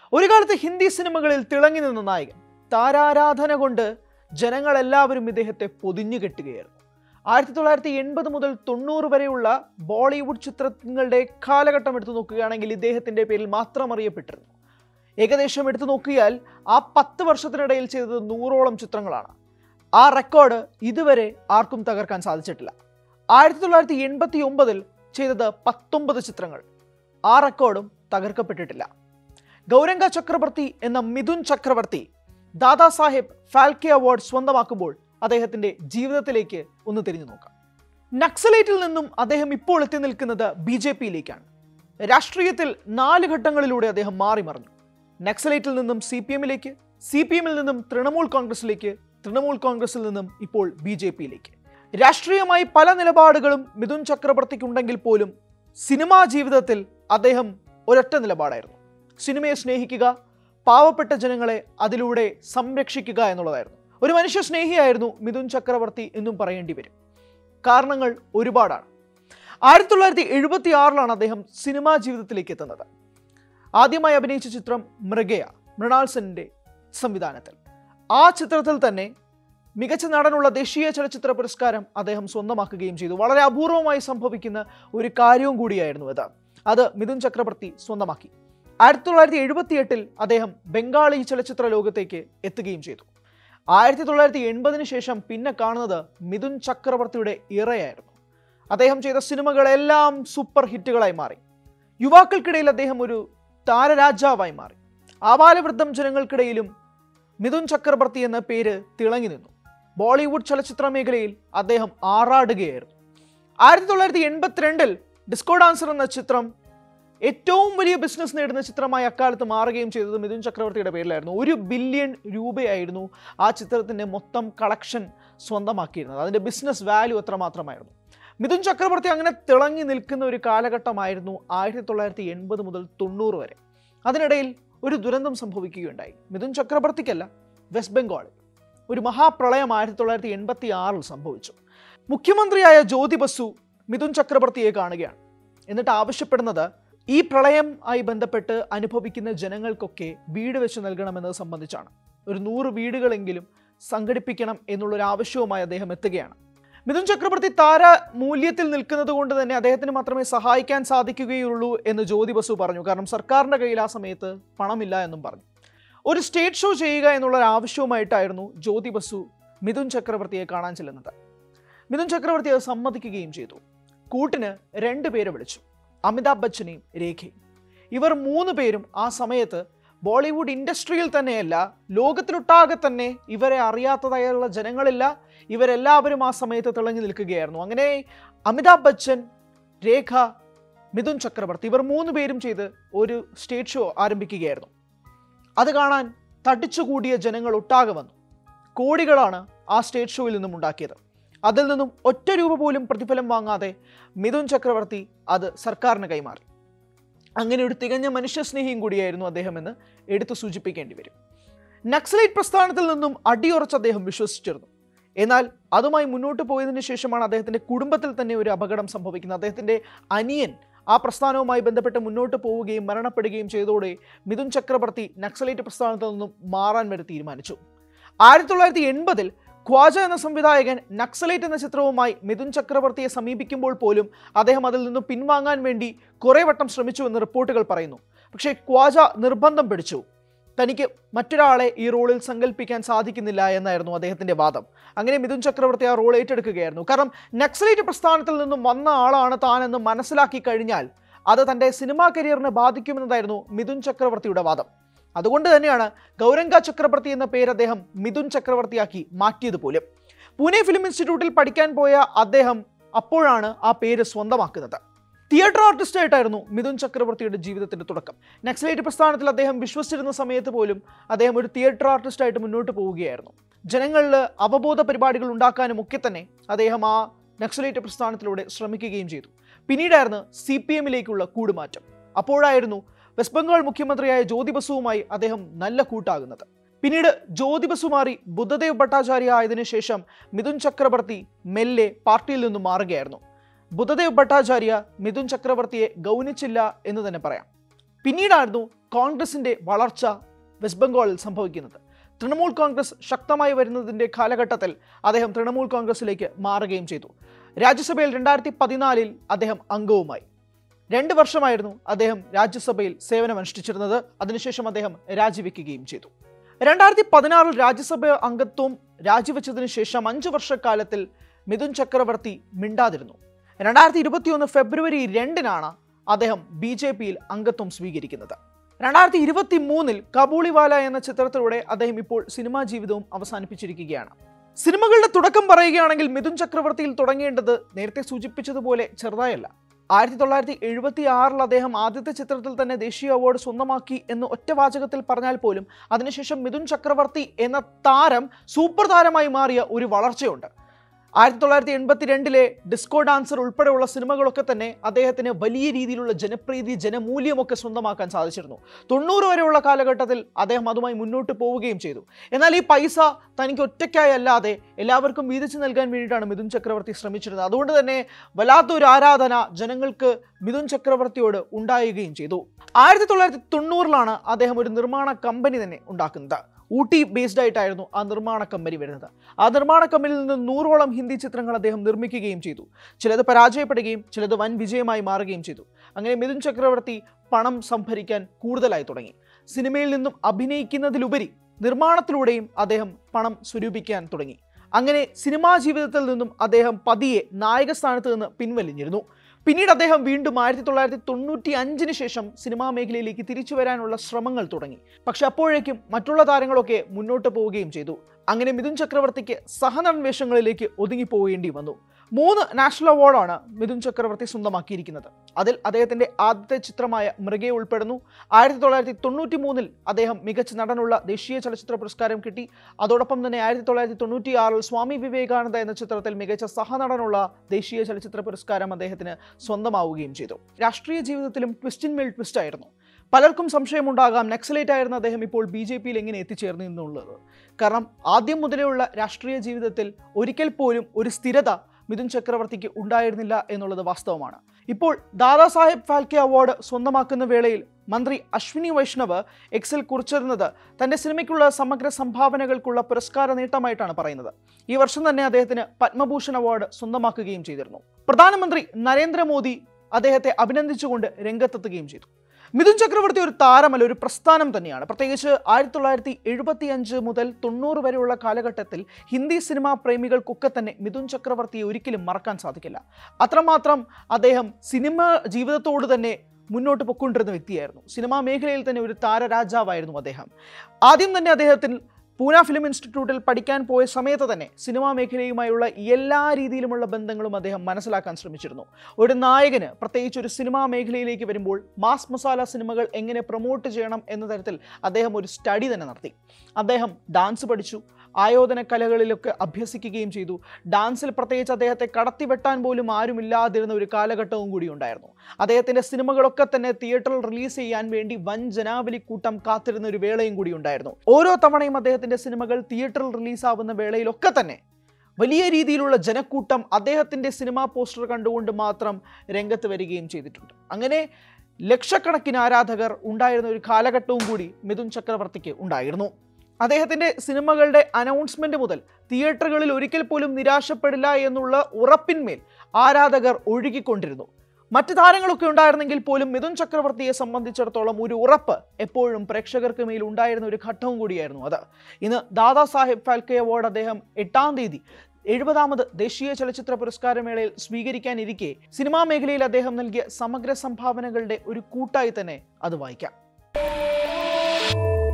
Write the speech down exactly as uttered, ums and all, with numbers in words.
ഒരു കാലത്ത് ഹിന്ദി സിനിമകളിൽ തിളങ്ങി നിന്ന നായകൻ. താരാരാധന കൊണ്ട് ജനങ്ങളെല്ലാവരും ഇദ്ദേഹത്തെ പൊതിഞ്ഞു കെട്ടുകയായിരുന്നു. ആയിരത്തി തൊള്ളായിരത്തി എൺപത് മുതൽ തൊണ്ണൂറ് വരെയുള്ള ബോളിവുഡ് ചിത്രങ്ങളുടെ കാലഘട്ടം എടുത്തു നോക്കുകയാണെങ്കിൽ ഇദ്ദേഹത്തിൻ്റെ പേരിൽ മാത്രം അറിയപ്പെട്ടിരുന്നു. ഏകദേശം എടുത്തു നോക്കിയാൽ ആ പത്ത് വർഷത്തിനിടയിൽ ചെയ്തത് നൂറോളം ചിത്രങ്ങളാണ്. ആ റെക്കോർഡ് ഇതുവരെ ആർക്കും തകർക്കാൻ സാധിച്ചിട്ടില്ല. ആയിരത്തി തൊള്ളായിരത്തി എൺപത്തി ഒമ്പതിൽ ചെയ്തത് പത്തൊമ്പത് ചിത്രങ്ങൾ. ആ റെക്കോർഡും തകർക്കപ്പെട്ടിട്ടില്ല. ഗൗരംഗ ചക്രവർത്തി എന്ന മിഥുൻ ചക്രവർത്തി ദാദാ സാഹേബ് ഫാൽക്കെ അവാർഡ് സ്വന്തമാക്കുമ്പോൾ അദ്ദേഹത്തിന്റെ ജീവിതത്തിലേക്ക് ഒന്ന് തിരിഞ്ഞു നോക്കാം. നക്സലൈറ്റിൽ നിന്നും അദ്ദേഹം ഇപ്പോൾ എത്തി നിൽക്കുന്നത് ബി ജെ പിയിലേക്കാണ്. രാഷ്ട്രീയത്തിൽ നാല് ഘട്ടങ്ങളിലൂടെ അദ്ദേഹം മാറി മറിഞ്ഞു. നക്സലൈറ്റിൽ നിന്നും സി പി എമ്മിലേക്ക്, സി പി എമ്മിൽ നിന്നും തൃണമൂൽ കോൺഗ്രസിലേക്ക്, തൃണമൂൽ കോൺഗ്രസിൽ നിന്നും ഇപ്പോൾ ബി ജെ പിയിലേക്ക്. രാഷ്ട്രീയമായി പല നിലപാടുകളും മിഥുൻ ചക്രവർത്തിക്കുണ്ടെങ്കിൽ പോലും സിനിമാ ജീവിതത്തിൽ അദ്ദേഹം ഒരൊറ്റ നിലപാടായിരുന്നു. സിനിമയെ സ്നേഹിക്കുക, പാവപ്പെട്ട ജനങ്ങളെ അതിലൂടെ സംരക്ഷിക്കുക എന്നുള്ളതായിരുന്നു. ഒരു മനുഷ്യ സ്നേഹിയായിരുന്നു മിഥുൻ ചക്രവർത്തി എന്നും പറയേണ്ടി വരും. കാരണങ്ങൾ ഒരുപാടാണ്. ആയിരത്തി തൊള്ളായിരത്തി എഴുപത്തി ആറിലാണ് അദ്ദേഹം സിനിമാ ജീവിതത്തിലേക്ക് എത്തുന്നത്. ആദ്യമായി അഭിനയിച്ച ചിത്രം മൃഗയ, മൃണാൾ സെന്നിന്റെ സംവിധാനത്തിൽ. ആ ചിത്രത്തിൽ തന്നെ മികച്ച നടനുള്ള ദേശീയ ചലച്ചിത്ര പുരസ്കാരം അദ്ദേഹം സ്വന്തമാക്കുകയും ചെയ്തു. വളരെ അപൂർവമായി സംഭവിക്കുന്ന ഒരു കാര്യവും കൂടിയായിരുന്നു അത്. അത് മിഥുൻ ചക്രവർത്തി സ്വന്തമാക്കി. ആയിരത്തി തൊള്ളായിരത്തി എഴുപത്തി എട്ടിൽ അദ്ദേഹം ബംഗാളി ചലച്ചിത്ര ലോകത്തേക്ക് എത്തുകയും ചെയ്തു. ആയിരത്തി തൊള്ളായിരത്തി എൺപതിന് ശേഷം പിന്നെ കാണുന്നത് മിഥുൻ ചക്രവർത്തിയുടെ ഇറയായിരുന്നു. അദ്ദേഹം ചെയ്ത സിനിമകളെല്ലാം സൂപ്പർ ഹിറ്റുകളായി മാറി. യുവാക്കൾക്കിടയിൽ അദ്ദേഹം ഒരു താരരാജാവായി മാറി. ആബാലവൃദ്ധം ജനങ്ങൾക്കിടയിലും മിഥുൻ ചക്രവർത്തി എന്ന പേര് തിളങ്ങി നിന്നു. ബോളിവുഡ് ചലച്ചിത്ര മേഖലയിൽ അദ്ദേഹം ആറാടുകയായിരുന്നു. ആയിരത്തി തൊള്ളായിരത്തി എൺപത്തിരണ്ടിൽ ഡിസ്കോ ഡാൻസർ എന്ന ചിത്രം ഏറ്റവും വലിയ ബിസിനസ് നേടുന്ന ചിത്രമായി അക്കാലത്ത് മാറുകയും ചെയ്തത് മിഥുൻ ചക്രവർത്തിയുടെ പേരിലായിരുന്നു. ഒരു ബില്യൺ രൂപയായിരുന്നു ആ ചിത്രത്തിൻ്റെ മൊത്തം കളക്ഷൻ സ്വന്തമാക്കിയിരുന്നത്. അതിൻ്റെ ബിസിനസ് വാല്യൂ എത്രമാത്രമായിരുന്നു. മിഥുൻ ചക്രവർത്തി അങ്ങനെ തിളങ്ങി നിൽക്കുന്ന ഒരു കാലഘട്ടമായിരുന്നു ആയിരത്തി തൊള്ളായിരത്തി എൺപത് മുതൽ തൊണ്ണൂറ് വരെ. അതിനിടയിൽ ഒരു ദുരന്തം സംഭവിക്കുകയുണ്ടായി. മിഥുൻ ചക്രവർത്തിക്കല്ല, വെസ്റ്റ് ബംഗാളിൽ ഒരു മഹാപ്രളയം ആയിരത്തി തൊള്ളായിരത്തി എൺപത്തി ആറിൽ സംഭവിച്ചു. മുഖ്യമന്ത്രിയായ ജ്യോതി ബസു മിഥുൻ ചക്രവർത്തിയെ കാണുകയാണ്. എന്നിട്ട് ആവശ്യപ്പെടുന്നത് ഈ പ്രളയം ആയി ബന്ധപ്പെട്ട് അനുഭവിക്കുന്ന ജനങ്ങൾക്കൊക്കെ വീട് വെച്ച് നൽകണമെന്നത് സംബന്ധിച്ചാണ്. ഒരു നൂറ് വീടുകളെങ്കിലും സംഘടിപ്പിക്കണം എന്നുള്ളൊരു ആവശ്യവുമായി അദ്ദേഹം എത്തുകയാണ്. മിഥുൻ ചക്രവർത്തി താര മൂല്യത്തിൽ നിൽക്കുന്നത് കൊണ്ട് തന്നെ അദ്ദേഹത്തിന് മാത്രമേ സഹായിക്കാൻ സാധിക്കുകയുള്ളൂ എന്ന് ജ്യോതി ബസു പറഞ്ഞു. കാരണം സർക്കാരിൻ്റെ കയ്യിൽ ആ സമയത്ത് പണമില്ല എന്നും പറഞ്ഞു. ഒരു സ്റ്റേജ് ഷോ ചെയ്യുക എന്നുള്ള ഒരു ആവശ്യവുമായിട്ടായിരുന്നു ജ്യോതി ബസു മിഥുൻ ചക്രവർത്തിയെ കാണാൻ ചെല്ലുന്നത്. മിഥുൻ ചക്രവർത്തി അത് സമ്മതിക്കുകയും ചെയ്തു. കൂട്ടിന് രണ്ട് പേരെ വിളിച്ചു, അമിതാഭ് ബച്ചനെയും രേഖയും. ഇവർ മൂന്ന് പേരും ആ സമയത്ത് ബോളിവുഡ് ഇൻഡസ്ട്രിയിൽ തന്നെയല്ല, ലോകത്തിലൊട്ടാകെ തന്നെ ഇവരെ അറിയാത്തതായുള്ള ജനങ്ങളില്ല. ഇവരെല്ലാവരും ആ സമയത്ത് തിളങ്ങി നിൽക്കുകയായിരുന്നു. അങ്ങനെ അമിതാഭ് ബച്ചൻ, രേഖ, മിഥുൻ ചക്രവർത്തി ഇവർ മൂന്ന് പേരും ചെയ്ത് ഒരു സ്റ്റേജ് ഷോ ആരംഭിക്കുകയായിരുന്നു. അത് കാണാൻ തടിച്ചുകൂടിയ ജനങ്ങൾ ഒട്ടാകെ വന്നു. കോടികളാണ് ആ സ്റ്റേജ് ഷോയിൽ നിന്നും ഉണ്ടാക്കിയത്. അതിൽ നിന്നും ഒറ്റ രൂപ പോലും പ്രതിഫലം വാങ്ങാതെ മിഥുൻ ചക്രവർത്തി അത് സർക്കാരിന് കൈമാറി. അങ്ങനെ ഒരു തികഞ്ഞ മനുഷ്യസ്നേഹിയും കൂടിയായിരുന്നു അദ്ദേഹം എന്ന് എടുത്തു സൂചിപ്പിക്കേണ്ടി വരും. നക്സലൈറ്റ് പ്രസ്ഥാനത്തിൽ നിന്നും അടിയുറച്ച് അദ്ദേഹം വിശ്വസിച്ചിരുന്നു. എന്നാൽ അതുമായി മുന്നോട്ട് പോയതിനു ശേഷമാണ് അദ്ദേഹത്തിൻ്റെ കുടുംബത്തിൽ തന്നെ ഒരു അപകടം സംഭവിക്കുന്നത്. അദ്ദേഹത്തിൻ്റെ അനിയൻ ആ പ്രസ്ഥാനവുമായി ബന്ധപ്പെട്ട് മുന്നോട്ട് പോവുകയും മരണപ്പെടുകയും ചെയ്തതോടെ മിഥുൻ ചക്രവർത്തി നക്സലൈറ്റ് പ്രസ്ഥാനത്തിൽ നിന്നും മാറാൻ വരെ തീരുമാനിച്ചു. ആയിരത്തി തൊള്ളായിരത്തി എൺപതിൽ ഖ്വാജ എന്ന സംവിധായകൻ നക്സലൈറ്റ് എന്ന ചിത്രവുമായി മിഥുൻ ചക്രവർത്തിയെ സമീപിക്കുമ്പോൾ പോലും അദ്ദേഹം അതിൽ നിന്നും പിൻവാങ്ങാൻ വേണ്ടി കുറേ വട്ടം ശ്രമിച്ചു എന്ന് റിപ്പോർട്ടുകൾ പറയുന്നു. പക്ഷേ ഖ്വാജ നിർബന്ധം പിടിച്ചു. തനിക്ക് മറ്റൊരാളെ ഈ റോളിൽ സങ്കല്പിക്കാൻ സാധിക്കുന്നില്ല എന്നായിരുന്നു അദ്ദേഹത്തിൻ്റെ വാദം. അങ്ങനെ മിഥുൻ ചക്രവർത്തി ആ റോൾ ഏറ്റെടുക്കുകയായിരുന്നു. കാരണം നക്സലൈറ്റ് പ്രസ്ഥാനത്തിൽ നിന്നും വന്ന ആളാണ് താനെന്ന് മനസ്സിലാക്കി കഴിഞ്ഞാൽ അത് തൻ്റെ സിനിമാ കരിയറിനെ ബാധിക്കുമെന്നതായിരുന്നു മിഥുൻ ചക്രവർത്തിയുടെ വാദം. അതുകൊണ്ട് തന്നെയാണ് ഗൗരംഗ ചക്രവർത്തി എന്ന പേര് അദ്ദേഹം മിഥുൻ ചക്രവർത്തിയാക്കി മാറ്റിയത് പോലും. പൂനെ ഫിലിം ഇൻസ്റ്റിറ്റ്യൂട്ടിൽ പഠിക്കാൻ പോയ അദ്ദേഹം അപ്പോഴാണ് ആ പേര് സ്വന്തമാക്കുന്നത്. തിയേറ്റർ ആർട്ടിസ്റ്റായിട്ടായിരുന്നു മിഥുൻ ചക്രവർത്തിയുടെ ജീവിതത്തിൻ്റെ തുടക്കം. നക്സലൈറ്റ് പ്രസ്ഥാനത്തിൽ അദ്ദേഹം വിശ്വസിച്ചിരുന്ന സമയത്ത് പോലും അദ്ദേഹം ഒരു തിയേറ്റർ ആർട്ടിസ്റ്റായിട്ട് മുന്നോട്ട് പോവുകയായിരുന്നു. ജനങ്ങളിൽ അവബോധ പരിപാടികൾ ഉണ്ടാക്കാനും ഒക്കെ തന്നെ അദ്ദേഹം ആ നക്സലൈറ്റ് പ്രസ്ഥാനത്തിലൂടെ ശ്രമിക്കുകയും ചെയ്തു. പിന്നീടായിരുന്നു സി പി എമ്മിലേക്കുള്ള കൂടുമാറ്റം. അപ്പോഴായിരുന്നു വെസ്റ്റ് ബംഗാൾ മുഖ്യമന്ത്രിയായ ജ്യോതി ബസുവുമായി അദ്ദേഹം നല്ല കൂട്ടാകുന്നത്. പിന്നീട് ജ്യോതി ബസു മാറി ബുദ്ധദേവ് ഭട്ടാചാര്യ ആയതിനു ശേഷം മിഥുൻ ചക്രവർത്തി മെല്ലെ പാർട്ടിയിൽ നിന്നും മാറുകയായിരുന്നു. ബുദ്ധദേവ് ഭട്ടാചാര്യ മിഥുൻ ചക്രവർത്തിയെ ഗൗനിച്ചില്ല എന്ന് തന്നെ പറയാം. പിന്നീടായിരുന്നു കോൺഗ്രസിൻ്റെ വളർച്ച വെസ്റ്റ് ബംഗാളിൽ സംഭവിക്കുന്നത്. തൃണമൂൽ കോൺഗ്രസ് ശക്തമായി വരുന്നതിൻ്റെ കാലഘട്ടത്തിൽ അദ്ദേഹം തൃണമൂൽ കോൺഗ്രസിലേക്ക് മാറുകയും ചെയ്തു. രാജ്യസഭയിൽ രണ്ടായിരത്തി പതിനാലിൽ അദ്ദേഹം അംഗവുമായി. രണ്ട് വർഷമായിരുന്നു അദ്ദേഹം രാജ്യസഭയിൽ സേവനമനുഷ്ഠിച്ചിരുന്നത്. അതിനുശേഷം അദ്ദേഹം രാജിവെക്കുകയും ചെയ്തു. രണ്ടായിരത്തി പതിനാറിൽ രാജ്യസഭ അംഗത്വം രാജിവെച്ചതിന് ശേഷം അഞ്ചു വർഷക്കാലത്തിൽ മിഥുൻ ചക്രവർത്തി മിണ്ടാതിരുന്നു. രണ്ടായിരത്തി ഇരുപത്തിയൊന്ന് ഫെബ്രുവരി രണ്ടിനാണ് അദ്ദേഹം ബി ജെ പിയിൽ അംഗത്വം സ്വീകരിക്കുന്നത്. രണ്ടായിരത്തി ഇരുപത്തി മൂന്നിൽ കബൂളിവാല എന്ന ചിത്രത്തിലൂടെ അദ്ദേഹം ഇപ്പോൾ സിനിമാ ജീവിതവും അവസാനിപ്പിച്ചിരിക്കുകയാണ്. സിനിമകളുടെ തുടക്കം പറയുകയാണെങ്കിൽ മിഥുൻ ചക്രവർത്തിയിൽ തുടങ്ങേണ്ടത് നേരത്തെ സൂചിപ്പിച്ചതുപോലെ ചെറുതായല്ല. ആയിരത്തി തൊള്ളായിരത്തി എഴുപത്തി ആറിൽ അദ്ദേഹം ആദ്യത്തെ ചിത്രത്തിൽ തന്നെ ദേശീയ അവാർഡ് സ്വന്തമാക്കി എന്ന് ഒറ്റവാചകത്തിൽ പറഞ്ഞാൽ പോലും അതിനുശേഷം മിഥുൻ ചക്രവർത്തി എന്ന താരം സൂപ്പർ താരമായി മാറിയ ഒരു വളർച്ചയുണ്ട്. ആയിരത്തി തൊള്ളായിരത്തി എൺപത്തി രണ്ടിലെ ഡിസ്കോ ഡാൻസർ ഉൾപ്പെടെയുള്ള സിനിമകളൊക്കെ തന്നെ അദ്ദേഹത്തിന് വലിയ രീതിയിലുള്ള ജനപ്രീതി ജനമൂല്യമൊക്കെ സ്വന്തമാക്കാൻ സാധിച്ചിരുന്നു. തൊണ്ണൂറ് വരെയുള്ള കാലഘട്ടത്തിൽ അദ്ദേഹം അതുമായി മുന്നോട്ട് പോവുകയും ചെയ്തു. എന്നാൽ ഈ പൈസ തനിക്ക് ഒറ്റയ്ക്കായി അല്ലാതെ എല്ലാവർക്കും വീതിച്ചു നൽകാൻ വേണ്ടിയിട്ടാണ് മിഥുൻ ചക്രവർത്തി ശ്രമിച്ചിരുന്നത്. അതുകൊണ്ട് തന്നെ വല്ലാത്തൊരു ആരാധന ജനങ്ങൾക്ക് മിഥുൻ ചക്രവർത്തിയോട് ഉണ്ടാവുകയും ചെയ്തു. ആയിരത്തി തൊള്ളായിരത്തി തൊണ്ണൂറിലാണ് അദ്ദേഹം ഒരു നിർമ്മാണ കമ്പനി തന്നെ ഉണ്ടാക്കുന്നത്. ഊട്ടി ബേസ്ഡ് ആയിട്ടായിരുന്നു ആ നിർമ്മാണ കമ്പനി വരുന്നത്. ആ നിർമ്മാണ കമ്പനിയിൽ നിന്ന് നൂറോളം ഹിന്ദി ചിത്രങ്ങൾ അദ്ദേഹം നിർമ്മിക്കുകയും ചെയ്തു. ചിലത് പരാജയപ്പെടുകയും ചിലത് വൻ വിജയമായി മാറുകയും ചെയ്തു. അങ്ങനെ മിഥുൻ ചക്രവർത്തി പണം സംഭരിക്കാൻ കൂടുതലായി തുടങ്ങി. സിനിമയിൽ നിന്നും അഭിനയിക്കുന്നതിലുപരി നിർമ്മാണത്തിലൂടെയും അദ്ദേഹം പണം സ്വരൂപിക്കാൻ തുടങ്ങി. അങ്ങനെ സിനിമാ ജീവിതത്തിൽ നിന്നും അദ്ദേഹം പതിയെ നായക സ്ഥാനത്ത് നിന്ന് പിൻവലിഞ്ഞിരുന്നു. പിന്നീട് അദ്ദേഹം വീണ്ടും ആയിരത്തി തൊള്ളായിരത്തി തൊണ്ണൂറ്റി അഞ്ചിന് ശേഷം സിനിമാ മേഖലയിലേക്ക് തിരിച്ചു വരാനുള്ള ശ്രമങ്ങൾ തുടങ്ങി. പക്ഷെ അപ്പോഴേക്കും മറ്റുള്ള താരങ്ങളൊക്കെ മുന്നോട്ട് പോവുകയും ചെയ്തു. അങ്ങനെ മിഥുൻ ചക്രവർത്തിക്ക് സഹനടൻ വേഷങ്ങളിലേക്ക് ഒതുങ്ങിപ്പോവേണ്ടി വന്നു. മൂന്ന് നാഷണൽ അവാർഡാണ് മിഥുൻ ചക്രവർത്തി സ്വന്തമാക്കിയിരിക്കുന്നത്. അതിൽ അദ്ദേഹത്തിൻ്റെ ആദ്യത്തെ ചിത്രമായ മൃഗയെ ഉൾപ്പെടുന്നു. ആയിരത്തി തൊള്ളായിരത്തി തൊണ്ണൂറ്റി മൂന്നിൽ അദ്ദേഹം മികച്ച നടനുള്ള ദേശീയ ചലച്ചിത്ര പുരസ്കാരം കിട്ടി. അതോടൊപ്പം തന്നെ ആയിരത്തി തൊള്ളായിരത്തി തൊണ്ണൂറ്റി ആറിൽ സ്വാമി വിവേകാനന്ദ എന്ന ചിത്രത്തിൽ മികച്ച സഹനടനുള്ള ദേശീയ ചലച്ചിത്ര പുരസ്കാരം അദ്ദേഹത്തിന് സ്വന്തമാവുകയും ചെയ്തു. രാഷ്ട്രീയ ജീവിതത്തിലും ട്വിസ്റ്റിൻ മേൽ ട്വിസ്റ്റ് ആയിരുന്നു. പലർക്കും സംശയമുണ്ടാകാം നക്സലേറ്റ് ആയിരുന്ന അദ്ദേഹം ഇപ്പോൾ ബി ജെ പിയിൽ എങ്ങനെ എത്തിച്ചേർന്നു എന്നുള്ളത്. കാരണം ആദ്യം മുതലെയുള്ള രാഷ്ട്രീയ ജീവിതത്തിൽ ഒരിക്കൽ പോലും ഒരു സ്ഥിരത മിഥുൻ ചക്രവർത്തിക്ക് ഉണ്ടായിരുന്നില്ല എന്നുള്ളത് വാസ്തവമാണ്. ഇപ്പോൾ ദാദാസാഹേബ് ഫാൽക്കെ അവാർഡ് സ്വന്തമാക്കുന്ന വേളയിൽ മന്ത്രി അശ്വിനി വൈഷ്ണവ് എക്സിൽ കുറിച്ചിരുന്നത് തൻ്റെ സിനിമയ്ക്കുള്ള സമഗ്ര സംഭാവനകൾക്കുള്ള പുരസ്കാര നേട്ടമായിട്ടാണ് പറയുന്നത്. ഈ വർഷം തന്നെ അദ്ദേഹത്തിന് പത്മഭൂഷൺ അവാർഡ് സ്വന്തമാക്കുകയും ചെയ്തിരുന്നു. പ്രധാനമന്ത്രി നരേന്ദ്രമോദി അദ്ദേഹത്തെ അഭിനന്ദിച്ചുകൊണ്ട് രംഗത്തെത്തുകയും ചെയ്തു. മിഥുൻ ചക്രവർത്തി ഒരു താരമല്ല, ഒരു പ്രസ്ഥാനം തന്നെയാണ്. പ്രത്യേകിച്ച് ആയിരത്തി തൊള്ളായിരത്തി എഴുപത്തി അഞ്ച് മുതൽ തൊണ്ണൂറ് വരെയുള്ള കാലഘട്ടത്തിൽ ഹിന്ദി സിനിമാ പ്രേമികൾക്കൊക്കെ തന്നെ മിഥുൻ ചക്രവർത്തിയെ ഒരിക്കലും മറക്കാൻ സാധിക്കില്ല. അത്രമാത്രം അദ്ദേഹം സിനിമ ജീവിതത്തോട് തന്നെ മുന്നോട്ട് പൊക്കൊണ്ടിരുന്ന വ്യക്തിയായിരുന്നു. സിനിമാ മേഖലയിൽ തന്നെ ഒരു താരരാജാവായിരുന്നു അദ്ദേഹം. ആദ്യം തന്നെ അദ്ദേഹത്തിന് പൂന ഫിലിം ഇൻസ്റ്റിറ്റ്യൂട്ടിൽ പഠിക്കാൻ പോയ സമയത്ത് തന്നെ സിനിമാ മേഖലയുമായുള്ള എല്ലാ രീതിയിലുമുള്ള ബന്ധങ്ങളും അദ്ദേഹം മനസ്സിലാക്കാൻ ശ്രമിച്ചിരുന്നു. ഒരു നായകന് പ്രത്യേകിച്ച് ഒരു സിനിമാ മേഖലയിലേക്ക് വരുമ്പോൾ മാസ് മസാല സിനിമകൾ എങ്ങനെ പ്രൊമോട്ട് ചെയ്യണം എന്ന തരത്തിൽ അദ്ദേഹം ഒരു സ്റ്റഡി തന്നെ നടത്തി. അദ്ദേഹം ഡാൻസ് പഠിച്ചു, ആയോധന കലകളിലൊക്കെ അഭ്യസിക്കുകയും ചെയ്തു. ഡാൻസിൽ പ്രത്യേകിച്ച് അദ്ദേഹത്തെ കടത്തിവെട്ടാൻ പോലും ആരുമില്ലാതിരുന്ന ഒരു കാലഘട്ടവും കൂടി ഉണ്ടായിരുന്നു. അദ്ദേഹത്തിൻ്റെ സിനിമകളൊക്കെ തന്നെ തിയേറ്ററിൽ റിലീസ് ചെയ്യാൻ വേണ്ടി വൻ ജനാവലി കൂട്ടം കാത്തിരുന്ന ഒരു വേളയും കൂടി ഉണ്ടായിരുന്നു. ഓരോ തവണയും അദ്ദേഹത്തിൻ്റെ സിനിമകൾ തിയേറ്ററിൽ റിലീസാവുന്ന വേളയിലൊക്കെ തന്നെ വലിയ രീതിയിലുള്ള ജനക്കൂട്ടം അദ്ദേഹത്തിൻ്റെ സിനിമാ പോസ്റ്റർ കണ്ടുകൊണ്ട് മാത്രം രംഗത്ത് വരികയും ചെയ്തിട്ടുണ്ട്. അങ്ങനെ ലക്ഷക്കണക്കിന് ആരാധകർ ഉണ്ടായിരുന്ന ഒരു കാലഘട്ടവും കൂടി മിഥുൻ ചക്രവർത്തിക്ക് ഉണ്ടായിരുന്നു. അദ്ദേഹത്തിൻ്റെ സിനിമകളുടെ അനൗൺസ്മെൻറ്റ് മുതൽ തിയേറ്ററുകളിൽ ഒരിക്കൽ പോലും നിരാശപ്പെടില്ല എന്നുള്ള ഉറപ്പിന്മേൽ ആരാധകർ ഒഴുകിക്കൊണ്ടിരുന്നു. മറ്റ് താരങ്ങളൊക്കെ ഉണ്ടായിരുന്നെങ്കിൽ പോലും മിഥുൻ ചക്രവർത്തിയെ സംബന്ധിച്ചിടത്തോളം ഒരു ഉറപ്പ് എപ്പോഴും പ്രേക്ഷകർക്ക് മേൽ ഉണ്ടായിരുന്ന ഒരു ഘട്ടവും കൂടിയായിരുന്നു അത്. ഇന്ന് ദാദാസാഹേബ് ഫാൽക്കെ അവാർഡ് അദ്ദേഹം എട്ടാം തീയതി എഴുപതാമത് ദേശീയ ചലച്ചിത്ര പുരസ്കാരമേളയിൽ സ്വീകരിക്കാനിരിക്കെ സിനിമാ മേഖലയിൽ അദ്ദേഹം നൽകിയ സമഗ്ര സംഭാവനകളുടെ ഒരു കൂട്ടായി തന്നെ അത് വായിക്കാം.